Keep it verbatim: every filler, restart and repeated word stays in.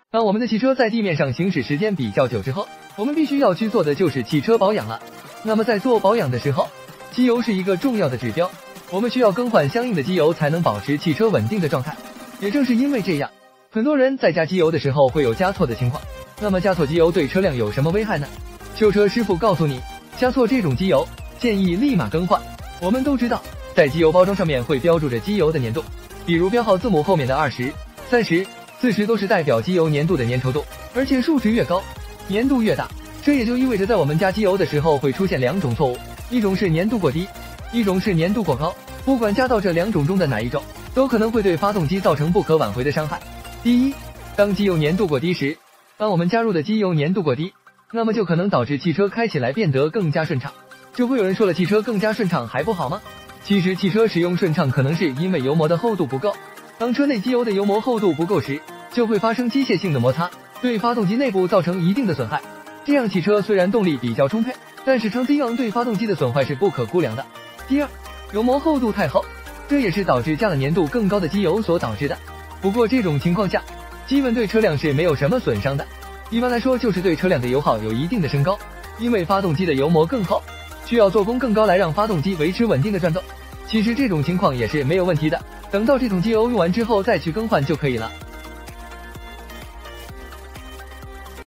当我们的汽车在地面上行驶时间比较久之后，我们必须要去做的就是汽车保养了。那么在做保养的时候，机油是一个重要的指标，我们需要更换相应的机油才能保持汽车稳定的状态。也正是因为这样，很多人在加机油的时候会有加错的情况。那么加错机油对车辆有什么危害呢？修车师傅告诉你，加错这种机油建议立马更换。我们都知道，在机油包装上面会标注着机油的粘度，比如标号字母后面的二十、三十、四十都是代表机油粘度的粘稠度，而且数值越高，粘度越大。这也就意味着在我们加机油的时候会出现两种错误，一种是粘度过低，一种是粘度过高。不管加到这两种中的哪一种，都可能会对发动机造成不可挽回的伤害。第一，当机油粘度过低时，当我们加入的机油粘度过低，那么就可能导致汽车开起来变得更加顺畅。就会有人说了，汽车更加顺畅还不好吗？其实汽车使用顺畅可能是因为油膜的厚度不够。当车内机油的油膜厚度不够时，就会发生机械性的摩擦，对发动机内部造成一定的损害。这样汽车虽然动力比较充沛，但是长此以往对发动机的损坏是不可估量的。第二，油膜厚度太厚，这也是导致加了粘度更高的机油所导致的。不过这种情况下，基本对车辆是没有什么损伤的。一般来说就是对车辆的油耗有一定的升高，因为发动机的油膜更厚，需要做工更高来让发动机维持稳定的转动。其实这种情况也是没有问题的，等到这桶机油用完之后再去更换就可以了。